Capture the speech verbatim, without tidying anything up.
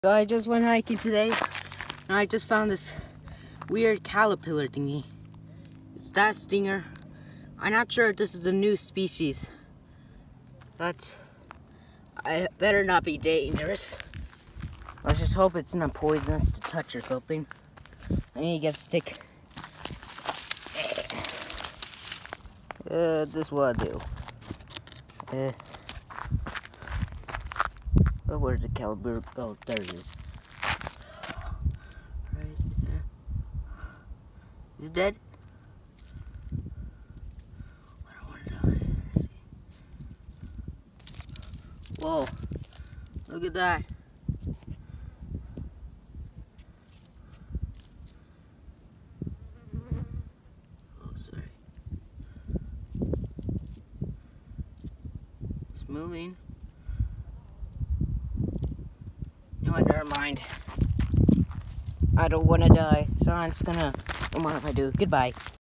So I just went hiking today, and I just found this weird caterpillar thingy. It's that stinger. I'm not sure if this is a new species, but I better not be dangerous. Let's just hope it's not poisonous to touch or something. I need to get a stick. Uh, this is what I do. Uh, oh, where's the caliber? Oh, there it is. Right there. Is it dead? I don't want to die. Whoa! Look at that. Oh, sorry. It's moving. No, never mind. I don't want to die, so I'm just gonna. What if I do? Goodbye.